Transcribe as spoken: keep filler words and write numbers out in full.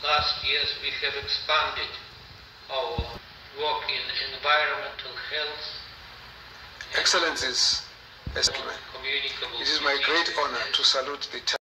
last years we have expanded our work in environmental health. Excellencies, it is my great honor to salute the